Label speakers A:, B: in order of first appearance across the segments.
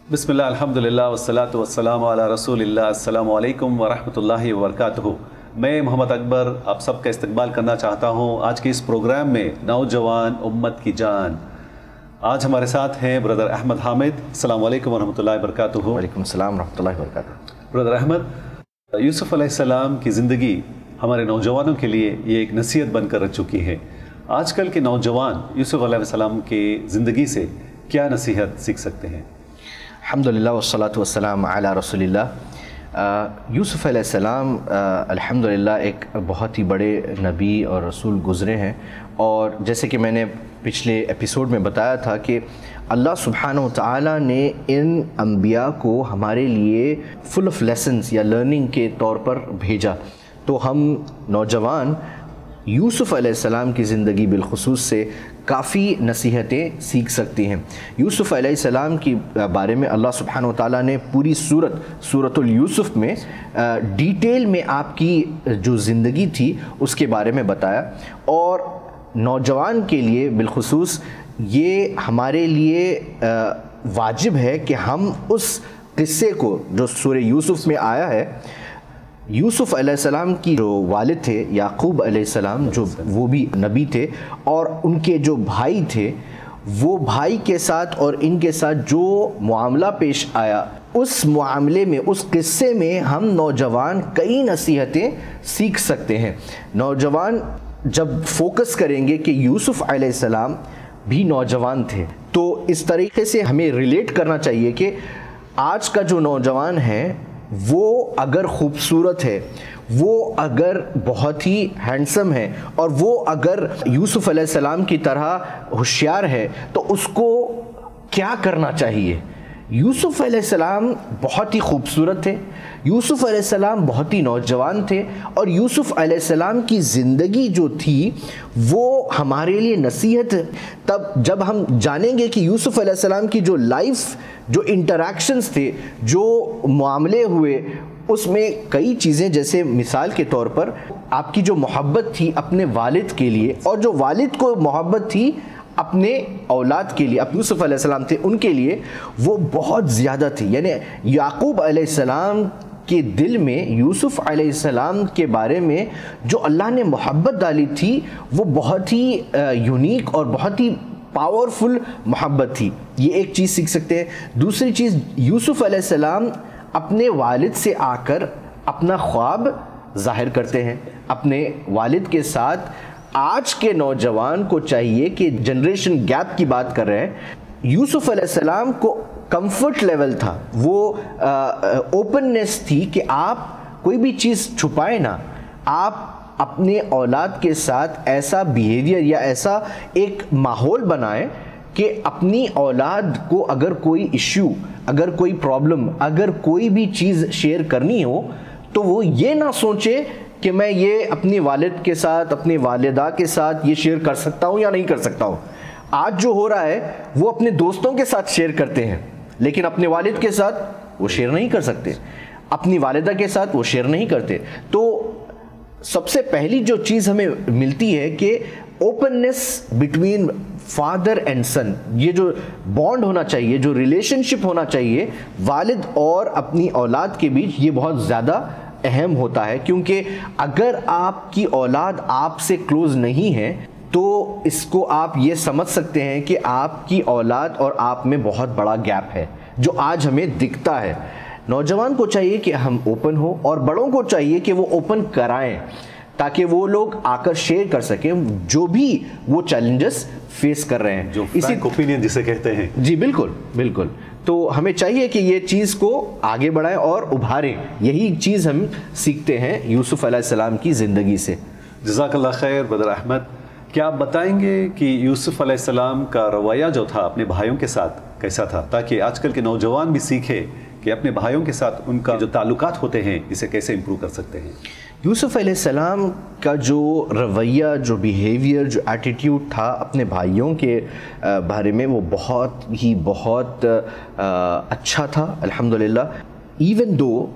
A: بسم اللہ الحمدللہ والصلاۃ والسلام علی رسول اللہ. السلام علیکم ورحمۃ اللہ وبرکاتہ. میں محمد اکبر آپ سب کا استقبال کرنا چاہتا ہوں آج کے اس پروگرام میں نوجوان امت کی جان. آج ہمارے ساتھ ہیں بردر احمد حامد. السلام علیکم ورحمۃ اللہ وبرکاتہ.
B: وعلیکم السلام ورحمۃ اللہ وبرکاتہ.
A: بردر احمد, یوسف علیہ السلام کی زندگی ہمارے نوجوانوں کے لیے یہ ایک نصیحت بن کر رہ چکی ہے. آج کل کے نوجوان یوسف علیہ السلام کی زندگی سے کیا نصیحت سیکھ سکتے ہیں؟
B: الحمدللہ والصلاۃ والسلام علی رسول اللہ. یوسف علیہ السلام الحمدللہ ایک بہت ہی بڑے نبی اور رسول گزرے ہیں, اور جیسے کہ میں نے پچھلے ایپیسوڈ میں بتایا تھا کہ اللہ سبحانہ و تعالیٰ نے ان انبیاء کو ہمارے لیے فل آف لیسنز یا لرننگ کے طور پر بھیجا. تو ہم نوجوان یوسف علیہ السلام کی زندگی بالخصوص سے کافی نصیحتیں سیکھ سکتی ہیں. یوسف علیہ السلام کی بارے میں اللہ سبحانہ و تعالیٰ نے پوری سورۃ الیوسف میں ڈیٹیل میں آپ کی جو زندگی تھی اس کے بارے میں بتایا, اور نوجوان کے لیے بالخصوص یہ ہمارے لیے واجب ہے کہ ہم اس قصے کو جو سورہ یوسف میں آیا ہے, یوسف علیہ السلام کی جو والد تھے یعقوب علیہ السلام, جو وہ بھی نبی تھے, اور ان کے جو بھائی تھے, وہ بھائی کے ساتھ اور ان کے ساتھ جو معاملہ پیش آیا, اس معاملے میں, اس قصے میں ہم نوجوان کئی نصیحتیں سیکھ سکتے ہیں. نوجوان جب فوکس کریں گے کہ یوسف علیہ السلام بھی نوجوان تھے, تو اس طریقے سے ہمیں ریلیٹ کرنا چاہیے کہ آج کا جو نوجوان ہے وہ اگر خوبصورت ہے, وہ اگر بہت ہی ہینڈسم ہے, اور وہ اگر یوسف علیہ السلام کی طرح ہوشیار ہے, تو اس کو کیا کرنا چاہیے؟ یوسف علیہ السلام بہت ہی خوبصورت تھے, یوسف علیہ السلام بہت ہی نوجوان تھے, اور یوسف علیہ السلام کی زندگی جو تھی وہ ہمارے لیے نصیحت. تب جب ہم جانیں گے کہ یوسف علیہ السلام کی جو لائف, جو انٹریکشنز تھے, جو معاملے ہوئے, اس میں کئی چیزیں, جیسے مثال کے طور پر آپ کی جو محبت تھی اپنے والد کے لیے, اور جو والد کو محبت تھی اپنے اولاد کے لیے, اب یوسف علیہ السلام تھے ان کے لیے, وہ بہت زیادہ تھی. یعنی یعقوب علیہ السلام کے دل میں یوسف علیہ السلام کے بارے میں جو اللہ نے محبت ڈالی تھی وہ بہت ہی یونیک اور بہت ہی پاورفل محبت تھی. یہ ایک چیز سیکھ سکتے ہیں. دوسری چیز, یوسف علیہ السلام اپنے والد سے آ کر اپنا خواب ظاہر کرتے ہیں اپنے والد کے ساتھ. آج کے نوجوان کو چاہیے کہ جنریشن گیپ کی بات کر رہے ہیں, یوسف علیہ السلام کو کمفرٹ لیول تھا, وہ اوپننس تھی کہ آپ کوئی بھی چیز چھپائیں نا, آپ اپنے اولاد کے ساتھ ایسا بیہیویئر یا ایسا ایک ماحول بنائیں کہ اپنی اولاد کو اگر کوئی ایشو, اگر کوئی پرابلم, اگر کوئی بھی چیز شیئر کرنی ہو, تو وہ یہ نہ سوچے کہ میں یہ اپنی والد کے ساتھ, اپنی والدہ کے ساتھ یہ شیئر کر سکتا ہوں یا نہیں کر سکتا ہوں. آج جو ہو رہا ہے وہ اپنے دوستوں کے ساتھ شیئر کرتے ہیں, لیکن اپنے والد کے ساتھ وہ شیئر نہیں کر سکتے, اپنی والدہ کے ساتھ وہ شیئر نہیں کرتے. تو سب سے پہلی جو چیز ہمیں ملتی ہے کہ openness between father and son, یہ جو بانڈ ہونا چاہیے, جو ریلیشن شپ ہونا چاہیے والد اور اپنی اولاد کے بیچ, یہ بہت زیادہ اہم ہوتا ہے. کیونکہ اگر آپ کی اولاد آپ سے کلوز نہیں ہے تو اس کو آپ یہ سمجھ سکتے ہیں کہ آپ کی اولاد اور آپ میں بہت بڑا گیپ ہے جو آج ہمیں دکھتا ہے. نوجوان کو چاہیے کہ ہم اوپن ہو, اور بڑوں کو چاہیے کہ وہ اوپن کرائیں تاکہ وہ لوگ آ کر شیئر کر سکیں جو بھی وہ چیلنجز فیس کر رہے ہیں,
A: جو فرینک اوپینین جسے کہتے ہیں.
B: جی بالکل بالکل. تو ہمیں چاہیے کہ یہ چیز کو آگے بڑھائیں اور ابھاریں. یہی چیز ہم سیکھتے ہیں یوسف علیہ السلام کی زندگی سے.
A: جزاک اللہ خیر بدر احمد. کیا آپ بتائیں گے کہ یوسف علیہ السلام کا رویہ جو تھا اپنے بھائیوں کے ساتھ کیسا تھا, تاکہ آج کل کے نوجوان بھی سیکھے کہ اپنے بھائیوں کے ساتھ ان کا جو تعلقات ہوتے ہیں اسے کیسے امپروو کر سکتے ہیں؟
B: یوسف علیہ السلام کا جو رویہ, جو بیہیویئر, جو ایٹیٹیوڈ تھا اپنے بھائیوں کے بارے میں, وہ بہت اچھا تھا الحمدللہ. ایون دو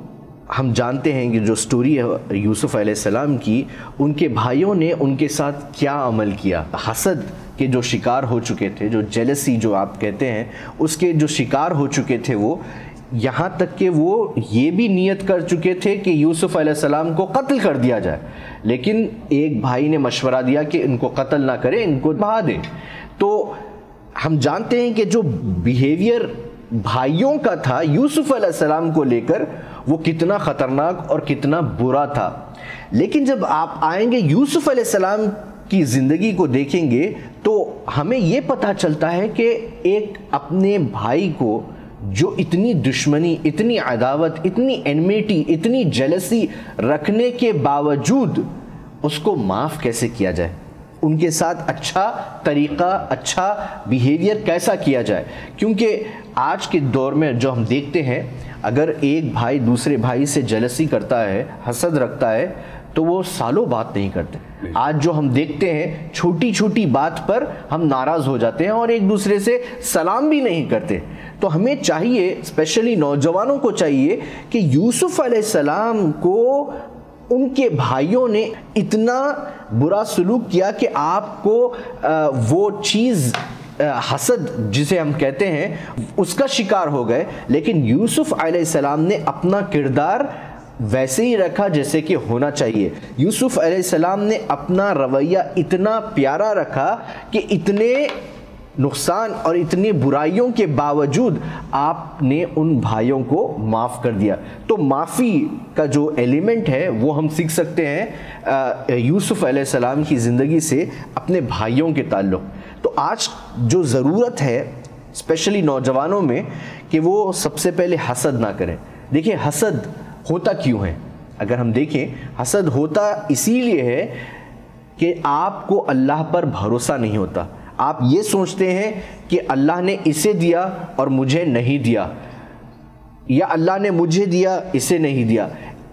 B: ہم جانتے ہیں کہ جو سٹوری ہے یوسف علیہ السلام کی، ان کے بھائیوں نے ان کے ساتھ کیا عمل کیا. حسد کے جو شکار ہو چکے تھے، جو جیلسی جو آپ کہتے ہیں، اس کے جو شکار ہو چکے تھے، وہ یہاں تک کہ وہ یہ بھی نیت کر چکے تھے کہ یوسف علیہ السلام کو قتل کر دیا جائے. لیکن ایک بھائی نے مشورہ دیا کہ ان کو قتل نہ کریں، ان کو بہا دیں. تو ہم جانتے ہیں کہ جو بیہیویئر بھائیوں کا تھا یوسف علیہ السلام کو لے کر، وہ کتنا خطرناک اور کتنا برا تھا. لیکن جب آپ آئیں گے یوسف علیہ السلام کی زندگی کو دیکھیں گے تو ہمیں یہ پتہ چلتا ہے کہ ایک اپنے بھائی کو جو اتنی دشمنی، اتنی عداوت، اتنی انمیٹی، اتنی جیلسی رکھنے کے باوجود اس کو معاف کیسے کیا جائے، ان کے ساتھ اچھا طریقہ، اچھا بیہیویئر کیسا کیا جائے. کیونکہ آج کے دور میں جو ہم دیکھتے ہیں، اگر ایک بھائی دوسرے بھائی سے جیلسی کرتا ہے، حسد رکھتا ہے، تو وہ سالوں بات نہیں کرتے. آج جو ہم دیکھتے ہیں، چھوٹی چھوٹی بات پر ہم ناراض ہو جاتے ہیں اور ایک دوسرے سے سلام بھی نہیں کرتے. تو ہمیں چاہیے، اسپیشلی نوجوانوں کو چاہیے کہ یوسف علیہ السلام کو ان کے بھائیوں نے اتنا برا سلوک کیا کہ آپ کو وہ چیز حسد جسے ہم کہتے ہیں اس کا شکار ہو گئے. لیکن یوسف علیہ السلام نے اپنا کردار ویسے ہی رکھا جیسے کہ ہونا چاہیے. یوسف علیہ السلام نے اپنا رویہ اتنا پیارا رکھا کہ اتنے نقصان اور اتنی برائیوں کے باوجود آپ نے ان بھائیوں کو معاف کر دیا. تو معافی کا جو ایلیمنٹ ہے وہ ہم سیکھ سکتے ہیں یوسف علیہ السلام کی زندگی سے اپنے بھائیوں کے تعلق. تو آج جو ضرورت ہے اسپیشلی نوجوانوں میں کہ وہ سب سے پہلے حسد نہ کریں. دیکھیں حسد ہوتا کیوں ہے؟ اگر ہم دیکھیں، حسد ہوتا اسی لیے ہے کہ آپ کو اللہ پر بھروسہ نہیں ہوتا. آپ یہ سوچتے ہیں کہ اللہ نے اسے دیا اور مجھے نہیں دیا، یا اللہ نے مجھے دیا اسے نہیں دیا.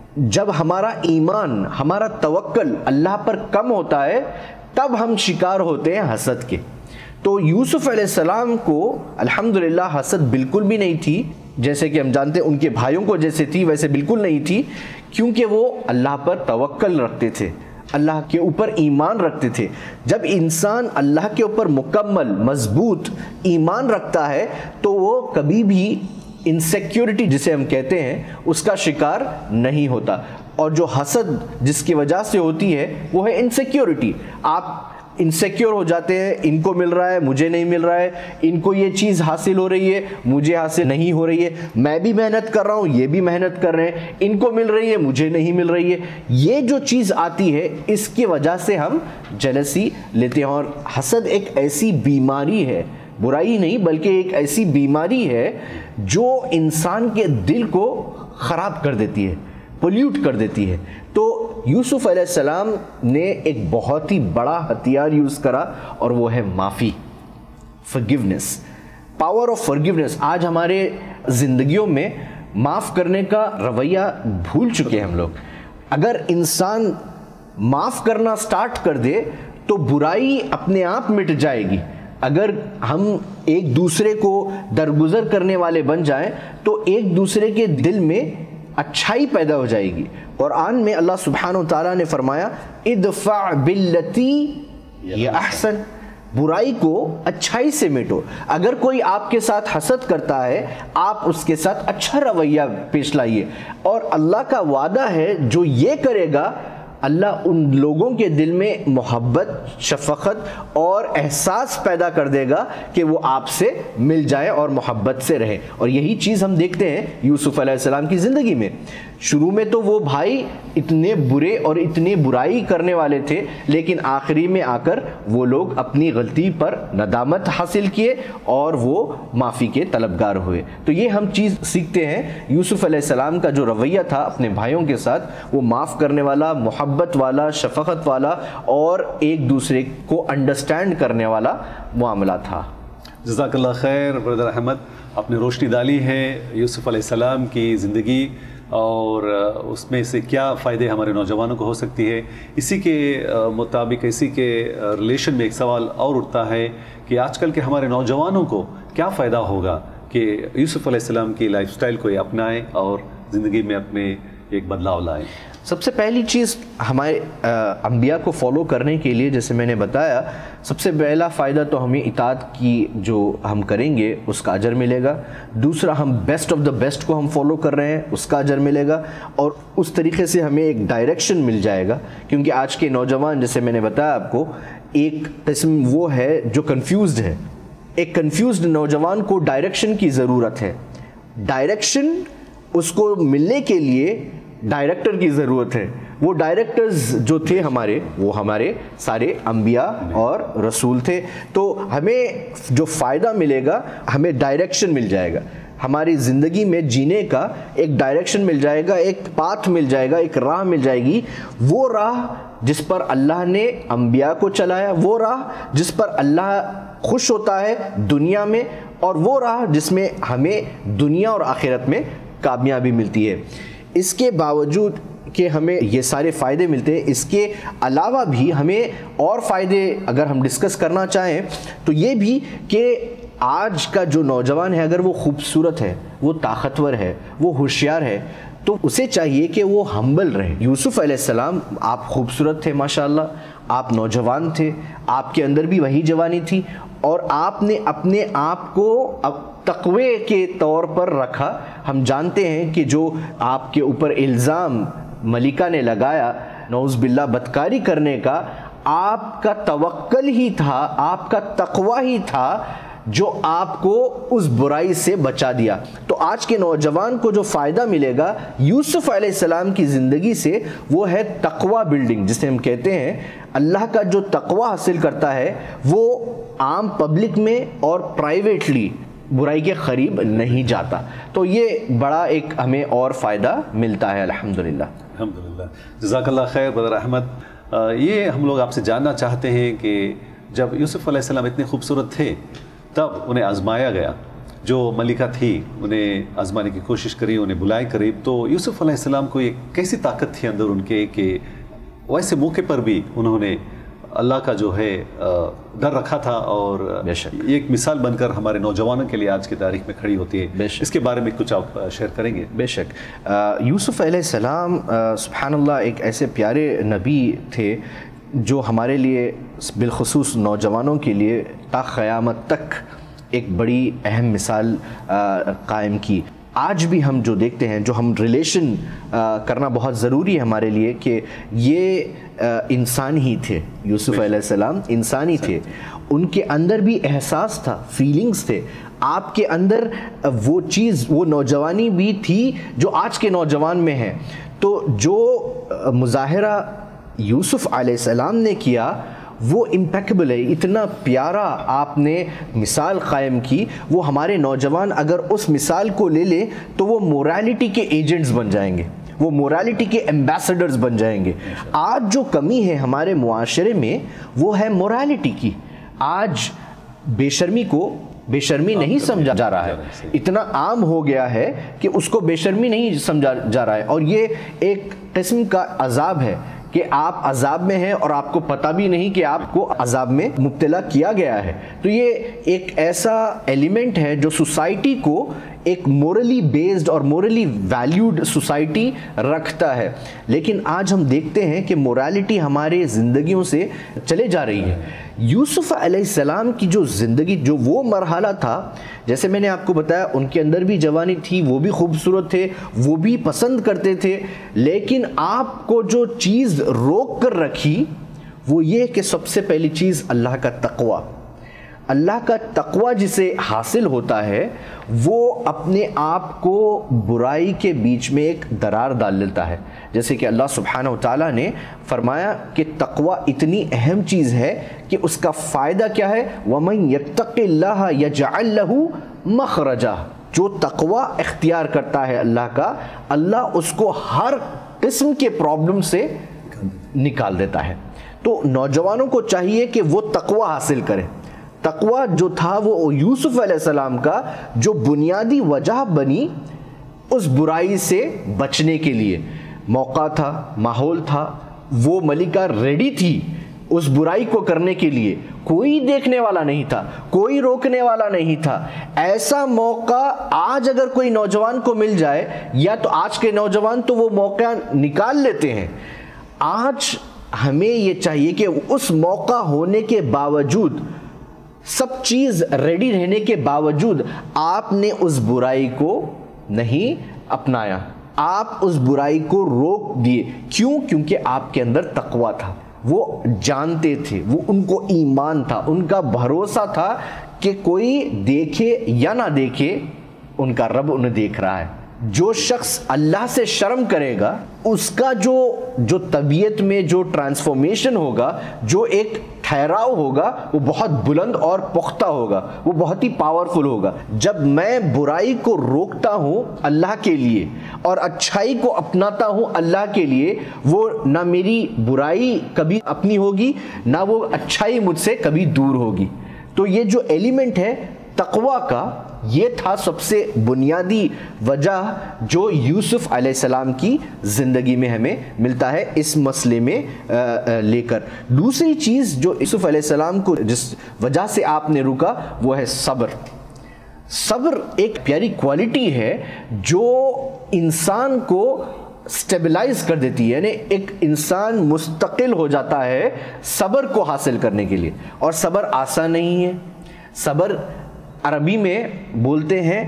B: جب ہمارا ایمان، ہمارا توکل اللہ پر کم ہوتا ہے تب ہم شکار ہوتے ہیں حسد کے. تو یوسف علیہ السلام کو الحمدللہ حسد بالکل بھی نہیں تھی، جیسے کہ ہم جانتے ہیں ان کے بھائیوں کو جیسے تھی ویسے بالکل نہیں تھی، کیونکہ وہ اللہ پر توکل رکھتے تھے، اللہ کے اوپر ایمان رکھتے تھے. جب انسان اللہ کے اوپر مکمل مضبوط ایمان رکھتا ہے تو وہ کبھی بھی انسیکیورٹی جسے ہم کہتے ہیں اس کا شکار نہیں ہوتا. اور جو حسد جس کی وجہ سے ہوتی ہے وہ ہے انسیکیورٹی. آپ انسیکیور ہو جاتے ہیں، ان کو مل رہا ہے مجھے نہیں مل رہا ہے، ان کو یہ چیز حاصل ہو رہی ہے مجھے حاصل نہیں ہو رہی ہے، میں بھی محنت کر رہا ہوں یہ بھی محنت کر رہے ہیں، ان کو مل رہی ہے مجھے نہیں مل رہی ہے. یہ جو چیز آتی ہے اس کی وجہ سے ہم جیلسی لیتے ہیں. اور حسد ایک ایسی بیماری ہے، برائی نہیں بلکہ ایک ایسی بیماری ہے جو انسان کے دل کو خراب کر دیتی ہے، پولیوٹ کر دیتی ہے. تو یوسف علیہ السلام نے ایک بہت ہی بڑا ہتھیار یوز کرا اور وہ ہے معافی، forgiveness, power of forgiveness. آج ہمارے زندگیوں میں معاف کرنے کا رویہ بھول چکے ہیں ہم لوگ. اگر انسان معاف کرنا سٹارٹ کر دے تو برائی اپنے آپ مٹ جائے گی. اگر ہم ایک دوسرے کو درگزر کرنے والے بن جائیں تو ایک دوسرے کے دل میں اچھائی پیدا ہو جائے گی. قرآن میں اللہ سبحانہ وتعالیٰ نے فرمایا ادفع باللتی ہی احسن، برائی کو اچھائی سے مٹو. اگر کوئی آپ کے ساتھ حسد کرتا ہے آپ اس کے ساتھ اچھا رویہ پیش لائیے. اور اللہ کا وعدہ ہے جو یہ کرے گا اللہ ان لوگوں کے دل میں محبت، شفقت اور احساس پیدا کر دے گا کہ وہ آپ سے مل جائے اور محبت سے رہے. اور یہی چیز ہم دیکھتے ہیں یوسف علیہ السلام کی زندگی میں. شروع میں تو وہ بھائی اتنے برے اور اتنی برائی کرنے والے تھے، لیکن آخری میں آ کر وہ لوگ اپنی غلطی پر ندامت حاصل کیے اور وہ معافی کے طلبگار ہوئے. تو یہ ہم چیز سیکھتے ہیں یوسف علیہ السلام کا جو رویہ تھا اپنے بھائیوں کے ساتھ، وہ معاف کرنے والا، محبت والا، شفقت والا اور ایک دوسرے کو انڈرسٹینڈ کرنے والا معاملہ تھا.
A: جزاک اللہ خیر بردر احمد. آپ نے روشنی ڈالی ہے یوسف علیہ السلام کی زندگی اور اس میں سے کیا فائدے ہمارے نوجوانوں کو ہو سکتی ہے. اسی کے مطابق، اسی کے ریلیشن میں ایک سوال اور اٹھتا ہے کہ آج کل کے ہمارے نوجوانوں کو کیا فائدہ ہوگا کہ یوسف علیہ السلام کی لائف سٹائل کو یہ اپنائیں اور زندگی میں اپنے ایک بدلاؤ لائیں؟
B: سب سے پہلی چیز ہمارے انبیاء کو فالو کرنے کے لیے جیسے میں نے بتایا سب سے پہلا فائدہ تو ہمیں اطاعت کی جو ہم کریں گے اس کا اجر ملے گا. دوسرا ہم بیسٹ آف دا بیسٹ کو ہم فالو کر رہے ہیں اس کا اجر ملے گا, اور اس طریقے سے ہمیں ایک ڈائریکشن مل جائے گا. کیونکہ آج کے نوجوان جیسے میں نے بتایا آپ کو ایک قسم وہ ہے جو کنفیوزڈ ہے. ایک کنفیوزڈ نوجوان کو ڈائریکشن کی ضرورت ہے. ڈائریکشن اس کو ملنے کے لیے ڈائریکٹر کی ضرورت ہے. وہ ڈائریکٹرز جو تھے ہمارے وہ ہمارے سارے انبیاء اور رسول تھے. تو ہمیں جو فائدہ ملے گا ہمیں ڈائریکشن مل جائے گا, ہماری زندگی میں جینے کا ایک ڈائریکشن مل جائے گا, ایک پاتھ مل جائے گا, ایک راہ مل جائے گی. وہ راہ جس پر اللہ نے انبیاء کو چلایا, وہ راہ جس پر اللہ خوش ہوتا ہے دنیا میں, اور وہ راہ جس میں ہمیں دنیا اور آخرت میں کامیابی ملتی ہے. اس کے باوجود کہ ہمیں یہ سارے فائدے ملتے ہیں, اس کے علاوہ بھی ہمیں اور فائدے اگر ہم ڈسکس کرنا چاہیں تو یہ بھی کہ آج کا جو نوجوان ہے اگر وہ خوبصورت ہے, وہ طاقتور ہے, وہ ہوشیار ہے, تو اسے چاہیے کہ وہ ہمبل رہے. یوسف علیہ السلام آپ خوبصورت تھے ماشاءاللہ, آپ نوجوان تھے, آپ کے اندر بھی وہی جوانی تھی, اور آپ نے اپنے آپ کو تقوی کے طور پر رکھا. ہم جانتے ہیں کہ جو آپ کے اوپر الزام ملکہ نے لگایا نعوذ باللہ بدکاری کرنے کا, آپ کا توکل ہی تھا, آپ کا تقوی ہی تھا جو آپ کو اس برائی سے بچا دیا. تو آج کے نوجوان کو جو فائدہ ملے گا یوسف علیہ السلام کی زندگی سے وہ ہے تقوی بلڈنگ, جسے ہم کہتے ہیں اللہ کا جو تقوی حاصل کرتا ہے وہ عام پبلک میں اور پرائیویٹلی برائی کے قریب نہیں جاتا. تو یہ بڑا ایک ہمیں اور فائدہ ملتا ہے الحمدللہ.
A: الحمدللہ, جزاک اللہ خیر برادر احمد. یہ ہم لوگ آپ سے جاننا چاہتے ہیں کہ جب یوسف علیہ السلام اتنے خوبصورت تھے تب انہیں آزمایا گیا, جو ملکہ تھی انہیں آزمانے کی کوشش کری, انہیں بلائے قریب. تو یوسف علیہ السلام کو ایک کیسی طاقت تھی اندر ان کے کہ ویسے موقع پر بھی انہوں نے اللہ کا جو ہے ڈر رکھا تھا, اور یہ ایک مثال بن کر ہمارے نوجوانوں کے لیے آج کی تاریخ میں کھڑی ہوتی ہے. اس کے بارے میں کچھ آپ شیئر کریں گے؟
B: بے شک. یوسف علیہ السلام سبحان اللہ ایک ایسے پیارے نبی تھے جو ہمارے لیے بالخصوص نوجوانوں کے لیے تا قیامت تک ایک بڑی اہم مثال قائم کی. آج بھی ہم جو دیکھتے ہیں, جو ہم ریلیشن کرنا بہت ضروری ہے ہمارے لیے, کہ یہ انسان ہی تھے. یوسف علیہ السلام انسان ہی تھے, ان کے اندر بھی احساس تھا, فیلنگز تھے. آپ کے اندر وہ چیز, وہ نوجوانی بھی تھی جو آج کے نوجوان میں ہے. تو جو مظاہرہ یوسف علیہ السلام نے کیا وہ امپیکبل ہے, اتنا پیارا آپ نے مثال قائم کی. وہ ہمارے نوجوان اگر اس مثال کو لے لیں تو وہ مورالیٹی کے ایجنٹس بن جائیں گے, وہ مورالیٹی کے ایمبیسڈرز بن جائیں گے. آج جو کمی ہے ہمارے معاشرے میں وہ ہے مورالیٹی کی. آج بے شرمی کو بے شرمی نہیں سمجھا جا رہا ہے, اتنا عام ہو گیا ہے کہ اس کو بے شرمی نہیں سمجھا جا رہا ہے. اور یہ ایک قسم کا عذاب ہے کہ آپ عذاب میں ہیں اور آپ کو پتہ بھی نہیں کہ آپ کو عذاب میں مبتلا کیا گیا ہے. تو یہ ایک ایسا ایلیمنٹ ہے جو سوسائٹی کو ایک مورلی بیسڈ اور مورلی ویلیوڈ سوسائٹی رکھتا ہے. لیکن آج ہم دیکھتے ہیں کہ مورالیٹی ہمارے زندگیوں سے چلے جا رہی ہے. یوسف علیہ السلام کی جو زندگی, جو وہ مرحلہ تھا, جیسے میں نے آپ کو بتایا ان کے اندر بھی جوانی تھی, وہ بھی خوبصورت تھے, وہ بھی پسند کرتے تھے. لیکن آپ کو جو چیز روک کر رکھی وہ یہ کہ سب سے پہلی چیز اللہ کا تقوی. اللہ کا تقوی جسے حاصل ہوتا ہے وہ اپنے آپ کو برائی کے بیچ میں ایک درار ڈال لیتا ہے. جیسے کہ اللہ سبحانہ وتعالیٰ نے فرمایا کہ تقوی اتنی اہم چیز ہے کہ اس کا فائدہ کیا ہے, وَمَن يَتَّقِ اللَّهَ يَجْعَلْ لَهُ مَخْرَجًا. جو تقوی اختیار کرتا ہے اللہ کا, اللہ اس کو ہر قسم کے پرابلم سے نکال دیتا ہے. تو نوجوانوں کو چاہیے کہ وہ تقوی حاصل کریں. تقوی جو تھا وہ یوسف علیہ السلام کا جو بنیادی وجہ بنی اس برائی سے بچنے کے لیے. موقع تھا, ماحول تھا, وہ ملکہ ریڈی تھی اس برائی کو کرنے کے لیے کوئی دیکھنے والا نہیں تھا, کوئی روکنے والا نہیں تھا. ایسا موقع آج اگر کوئی نوجوان کو مل جائے, یا تو آج کے نوجوان تو وہ موقع نکال لیتے ہیں. آج ہمیں یہ چاہیے کہ اس موقع ہونے کے باوجود, سب چیز ریڈی رہنے کے باوجود, آپ نے اس برائی کو نہیں اپنایا, آپ اس برائی کو روک دیے. کیوں؟ کیونکہ آپ کے اندر تقویٰ تھا, وہ جانتے تھے, وہ ان کو ایمان تھا, ان کا بھروسہ تھا کہ کوئی دیکھے یا نہ دیکھے ان کا رب انہیں دیکھ رہا ہے. جو شخص اللہ سے شرم کرے گا, اس کا جو طبیعت میں جو ٹرانسفارمیشن ہوگا, جو ایک ٹھہراؤ ہوگا, وہ بہت بلند اور پختہ ہوگا, وہ بہت ہی پاورفل ہوگا. جب میں برائی کو روکتا ہوں اللہ کے لیے اور اچھائی کو اپناتا ہوں اللہ کے لیے, وہ نہ میری برائی کبھی اپنی ہوگی, نہ وہ اچھائی مجھ سے کبھی دور ہوگی. تو یہ جو ایلیمنٹ ہے تقویٰ کا, یہ تھا سب سے بنیادی وجہ جو یوسف علیہ السلام کی زندگی میں ہمیں ملتا ہے اس مسئلے میں لے کر. دوسری چیز جو یوسف علیہ السلام کو جس وجہ سے آپ نے روکا, وہ ہے صبر. صبر ایک پیاری کوالٹی ہے جو انسان کو سٹیبلائز کر دیتی ہے, یعنی ایک انسان مستقل ہو جاتا ہے صبر کو حاصل کرنے کے لیے. اور صبر آسان نہیں ہے. صبر عربی میں بولتے ہیں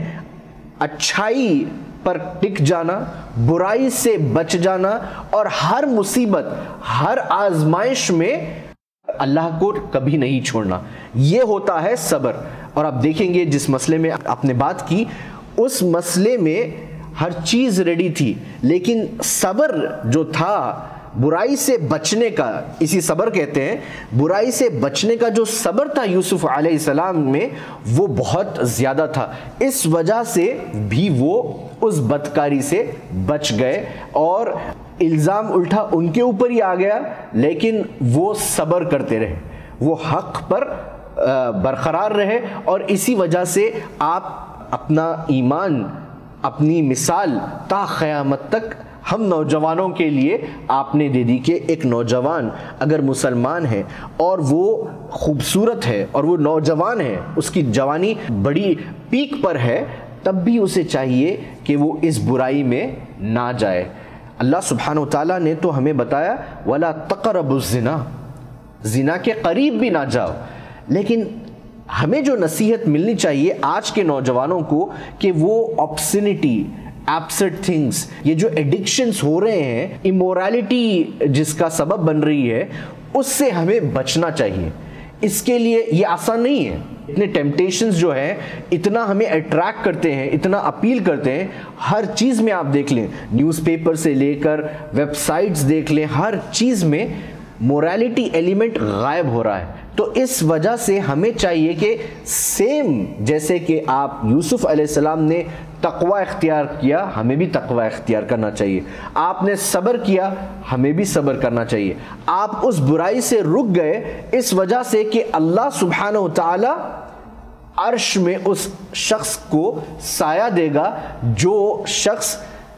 B: اچھائی پر ٹک جانا, برائی سے بچ جانا, اور ہر مصیبت, ہر آزمائش میں اللہ کو کبھی نہیں چھوڑنا. یہ ہوتا ہے صبر. اور آپ دیکھیں گے جس مسئلے میں آپ نے بات کی, اس مسئلے میں ہر چیز ریڈی تھی, لیکن صبر جو تھا برائی سے بچنے کا, اسی صبر کہتے ہیں, برائی سے بچنے کا جو صبر تھا یوسف علیہ السلام میں, وہ بہت زیادہ تھا. اس وجہ سے بھی وہ اس بدکاری سے بچ گئے, اور الزام الٹا ان کے اوپر ہی آ گیا, لیکن وہ صبر کرتے رہے, وہ حق پر برقرار رہے. اور اسی وجہ سے آپ اپنا ایمان, اپنی مثال تا قیامت تک ہم نوجوانوں کے لیے آپ نے دے دی کہ ایک نوجوان اگر مسلمان ہے اور وہ خوبصورت ہے اور وہ نوجوان ہے, اس کی جوانی بڑی پیک پر ہے, تب بھی اسے چاہیے کہ وہ اس برائی میں نہ جائے. اللہ سبحانہ وتعالیٰ نے تو ہمیں بتایا وَلَا تَقْرَبُوا الزِّنَا, زنا کے قریب بھی نہ جاؤ. لیکن ہمیں جو نصیحت ملنی چاہیے آج کے نوجوانوں کو کہ وہ آبسینٹی, ایبسرڈ تھنگس, یہ جو ایڈکشنز ہو رہے ہیں, امورالٹی جس کا سبب بن رہی ہے, اس سے ہمیں بچنا چاہیے. اس کے لیے یہ آسان نہیں ہے. اتنے ٹیمپٹیشنز جو ہیں اتنا ہمیں اٹریکٹ کرتے ہیں, اتنا اپیل کرتے ہیں. ہر چیز میں آپ دیکھ لیں, نیوز پیپر سے لے کر ویب سائٹس دیکھ لیں, ہر چیز میں مورالٹی ایلیمنٹ غائب ہو رہا ہے. تو اس وجہ سے ہمیں چاہیے کہ سیم جیسے کہ آپ یوسف علیہ السلام نے تقوی اختیار کیا, ہمیں بھی تقوی اختیار کرنا چاہیے. آپ نے صبر کیا, ہمیں بھی صبر کرنا چاہیے. آپ اس برائی سے رک گئے اس وجہ سے کہ اللہ سبحانہ وتعالی عرش میں اس شخص کو سایہ دے گا جو شخص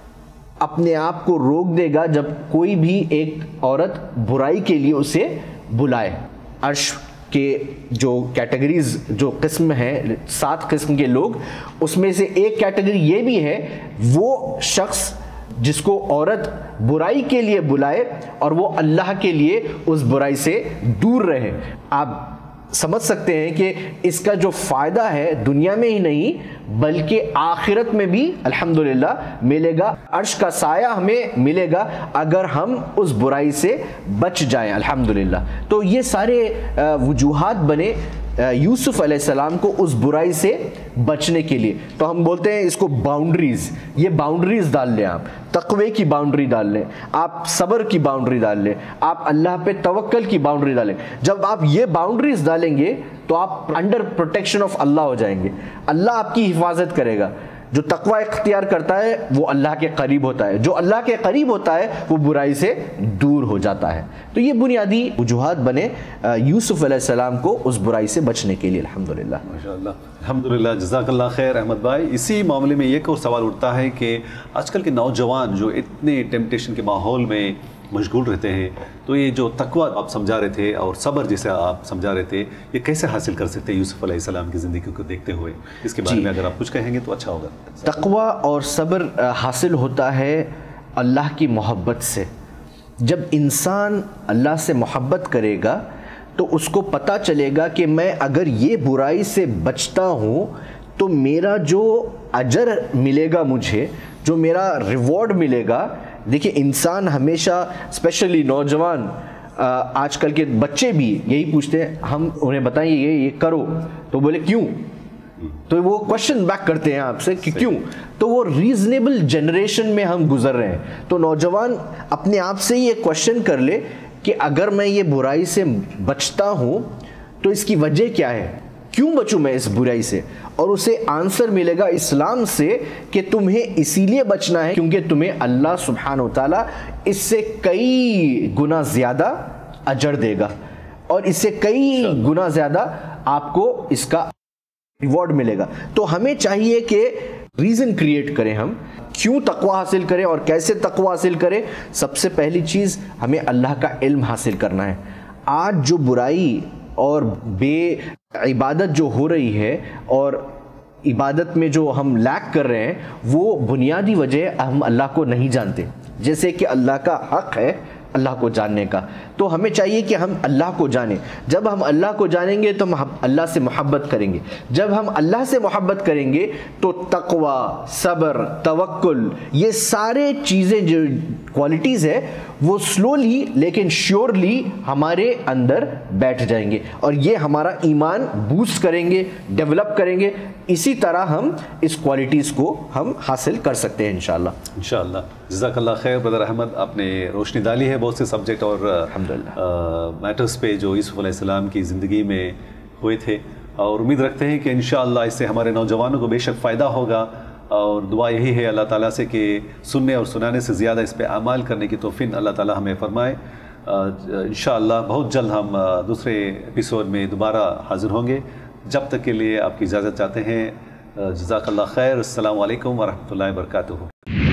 B: اپنے آپ کو روک دے گا جب کوئی بھی ایک عورت برائی کے لیے اسے بلائے. عرش کے جو کیٹیگریز, جو قسم ہیں, 7 قسم کے لوگ, اس میں سے ایک کیٹیگری یہ بھی ہے, وہ شخص جس کو عورت برائی کے لیے بلائے اور وہ اللہ کے لیے اس برائی سے دور رہے. آپ سمجھ سکتے ہیں کہ اس کا جو فائدہ ہے دنیا میں ہی نہیں بلکہ آخرت میں بھی الحمدللہ ملے گا. عرش کا سایہ ہمیں ملے گا اگر ہم اس برائی سے بچ جائیں الحمدللہ. تو یہ سارے وجوہات بنے یوسف علیہ السلام کو اس برائی سے بچنے کے لیے. تو ہم بولتے ہیں اس کو باؤنڈریز. یہ باؤنڈریز ڈال لیں, آپ تقوی کی باؤنڈری ڈال لیں, آپ صبر کی باؤنڈری ڈال لیں, آپ اللہ پہ توکل کی باؤنڈری ڈالیں. جب آپ یہ باؤنڈریز ڈالیں گے تو آپ انڈر پروٹیکشن آف اللہ ہو جائیں گے. اللہ آپ کی حفاظت کرے گا. جو تقوی اختیار کرتا ہے وہ اللہ کے قریب ہوتا ہے, جو اللہ کے قریب ہوتا ہے وہ برائی سے دور ہو جاتا ہے. تو یہ بنیادی وجوہات بنے یوسف علیہ السلام کو اس برائی سے بچنے کے لیے الحمدللہ.
A: ماشاءاللہ, الحمدللہ, جزاک اللہ خیر احمد بھائی. اسی معاملے میں ایک اور سوال اٹھتا ہے کہ آج کل کے نوجوان جو اتنے ٹیمپٹیشن کے ماحول میں مشغول رہتے ہیں، تو یہ جو تقوی آپ سمجھا رہے تھے اور صبر جسے آپ سمجھا رہے تھے، یہ کیسے حاصل کر سکتے ہیں یوسف علیہ السلام کی زندگی کو دیکھتے ہوئے؟ اس کے بارے میں اگر آپ کچھ کہیں گے تو اچھا ہوگا۔
B: تقوی اور صبر حاصل ہوتا ہے اللہ کی محبت سے۔ جب انسان اللہ سے محبت کرے گا تو اس کو پتہ چلے گا کہ میں اگر یہ برائی سے بچتا ہوں تو میرا جو اجر ملے گا، مجھے جو میرا ریوارڈ ملے گا۔ دیکھیں انسان ہمیشہ، اسپیشلی نوجوان، آج کل کے بچے بھی یہی پوچھتے ہیں، ہم انہیں بتائیں یہ کرو تو بولے کیوں، تو وہ کوشچن بیک کرتے ہیں آپ سے کہ کیوں، تو وہ ریزنیبل جنریشن میں ہم گزر رہے ہیں۔ تو نوجوان اپنے آپ سے یہ کوشچن کر لے کہ اگر میں یہ برائی سے بچتا ہوں تو اس کی وجہ کیا ہے، کیوں بچوں میں اس برائی سے، اور اسے آنسر ملے گا اسلام سے کہ تمہیں اسی لیے بچنا ہے کیونکہ تمہیں اللہ سبحانہ و تعالیٰ اس سے کئی گنا زیادہ اجر دے گا، اور اس سے کئی گنا زیادہ آپ کو اس کا ریوارڈ ملے گا۔ تو ہمیں چاہیے کہ ریزن کریٹ کریں، ہم کیوں تقوی حاصل کریں اور کیسے تقوی حاصل کریں۔ سب سے پہلی چیز ہمیں اللہ کا علم حاصل کرنا ہے۔ آج جو برائی اور بے عبادت جو ہو رہی ہے اور عبادت میں جو ہم لیک کر رہے ہیں، وہ بنیادی وجہ ہم اللہ کو نہیں جانتے، جیسے کہ اللہ کا حق ہے اللہ کو جاننے کا۔ تو ہمیں چاہیے کہ ہم اللہ کو جانیں۔ جب ہم اللہ کو جانیں گے تو ہم اللہ سے محبت کریں گے۔ جب ہم اللہ سے محبت کریں گے تو تقوی، صبر، توکل، یہ سارے چیزیں جو کوالٹیز ہے وہ سلولی لیکن شیورلی ہمارے اندر بیٹھ جائیں گے، اور یہ ہمارا ایمان بوسٹ کریں گے، ڈیولپ کریں گے۔ اسی طرح ہم اس کوالٹیز کو ہم حاصل کر سکتے ہیں انشاءاللہ۔
A: انشاءاللہ۔ جزاک اللہ خیر برادر احمد، آپ نے روشنی ڈالی ہے بہت سے سبجیکٹ اور میٹرز پہ جو یوسف علیہ السلام کی زندگی میں ہوئے تھے، اور امید رکھتے ہیں کہ انشاءاللہ اس سے ہمارے نوجوانوں کو بے شک فائدہ ہوگا، اور دعا یہی ہے اللہ تعالیٰ سے کہ سننے اور سنانے سے زیادہ اس پہ اعمال کرنے کی توفیق اللہ تعالیٰ ہمیں فرمائے۔ انشاءاللہ بہت جلد ہم دوسرے ایپیسوڈ میں دوبارہ حاضر ہوں گے۔ جب تک کے لیے آپ کی اجازت چاہتے ہیں۔ جزاک اللہ خیر۔ السلام علیکم ورحمۃ اللہ وبرکاتہ۔